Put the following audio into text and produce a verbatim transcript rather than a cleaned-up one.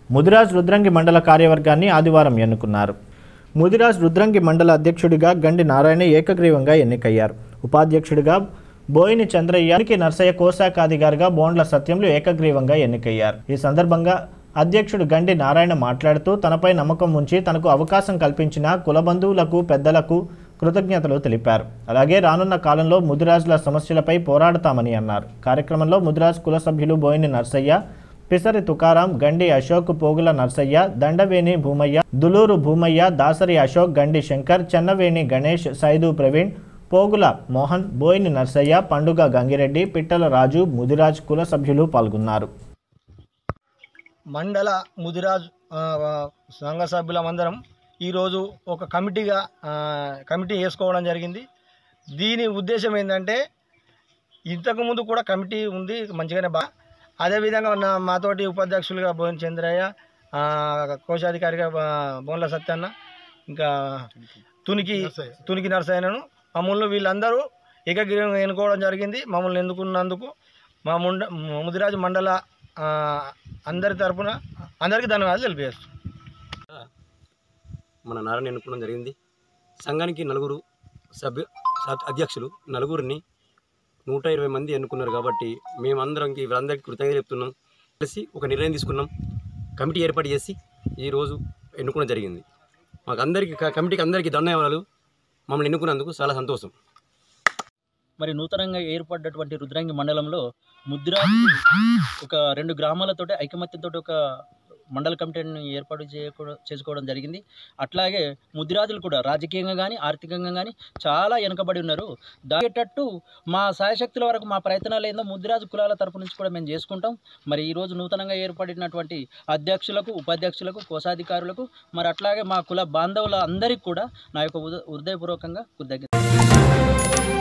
ముదిరాజ్ రుద్రంగి మండల కార్యవర్గాన్ని ఆదివారం ఎన్నుకున్నారు. ముదిరాజ్ రుద్రంగి మండల అధ్యక్షుడిగా గండి నారాయణ ఏకగ్రీవంగా ఎన్నికయ్యారు. ఉపాధ్యక్షుడిగా బోయిని చంద్రయ్య, నర్సయ్య కోశాఖాధికారిగా బోండ్ల సత్యంలు ఏకగ్రీవంగా ఎన్నికయ్యారు. ఈ సందర్భంగా అధ్యక్షుడు గండి నారాయణ మాట్లాడుతూ తనపై నమ్మకం ఉంచి తనకు అవకాశం కల్పించిన కుల బంధువులకు, పెద్దలకు కృతజ్ఞతలు తెలిపారు. అలాగే రానున్న కాలంలో ముదిరాజుల సమస్యలపై పోరాడతామని అన్నారు. కార్యక్రమంలో ముదిరాజ్ కుల సభ్యులు బోయిని నర్సయ్య, పిసరి తుకారాం, గండి అశోక్, పోగుల నర్సయ్య, దండవేణి భూమయ్య, దులూరు భూమయ్య, దాసరి అశోక్, గండి శంకర్, చెన్నవేణి గణేష్, సైదు ప్రవీణ్, పోగుల మోహన్, బోయిని నర్సయ్య, పండుగ గంగిరెడ్డి, పిట్టల రాజు, ముదిరాజ్ కుల సభ్యులు పాల్గొన్నారు. మండల ముదిరాజ్ సంఘ సభ్యులమందరం ఈరోజు ఒక కమిటీగా కమిటీ వేసుకోవడం జరిగింది. దీని ఉద్దేశం ఏంటంటే ఇంతకుముందు కూడా కమిటీ ఉంది మంచిగానే బా అదేవిధంగా ఉన్న మాతోటి ఉపాధ్యక్షులుగా బోయిన చంద్రయ్య, కోశాధికారిగా బోన్ల సత్యన్న, ఇంకా తునికి తునికి నరసయ్యను మమ్మల్ని వీళ్ళందరూ ఏకగ్రీవంగా ఎన్నుకోవడం జరిగింది. మమ్మల్ని ఎన్నుకున్నందుకు మా ముండ ముదిరాజు మండల అందరి తరఫున అందరికీ ధన్యవాదాలు తెలియజేస్తాం. మన నారాయణ ఎన్నుకోవడం జరిగింది. సంఘానికి నలుగురు సభ్యు అధ్యక్షులు నలుగురిని నూట ఇరవై మంది ఎన్నుకున్నారు కాబట్టి మేమందరంకి వీళ్ళందరికీ కృతజ్ఞతలు చెప్తున్నాం. కలిసి ఒక నిర్ణయం తీసుకున్నాం, కమిటీ ఏర్పాటు చేసి ఈరోజు ఎన్నుకోవడం జరిగింది. మాకు అందరికీ కమిటీకి అందరికీ ధన్యవాదాలు. మమ్మల్ని ఎన్నుకున్నందుకు చాలా సంతోషం. మరి నూతనంగా ఏర్పడ్డటువంటి రుద్రంగి మండలంలో ముదిరాజు ఒక రెండు గ్రామాలతోటి ఐకమత్యంతో ఒక మండల కమిటీని ఏర్పాటు చేసుకోవడం జరిగింది. అట్లాగే ముదిరాజులు కూడా రాజకీయంగా కానీ ఆర్థికంగా కానీ చాలా వెనుకబడి ఉన్నారు. దాగేటట్టు మా సాయశక్తుల వరకు మా ప్రయత్నాలు ఏందో ముదిరాజు కులాల తరపు నుంచి కూడా మేము చేసుకుంటాం. మరి ఈరోజు నూతనంగా ఏర్పడినటువంటి అధ్యక్షులకు, ఉపాధ్యక్షులకు, కోశాధికారులకు, మరి అట్లాగే మా కుల బాంధవుల అందరికీ కూడా నా యొక్క హృదయపూర్వకంగా కృతజ్ఞతలు.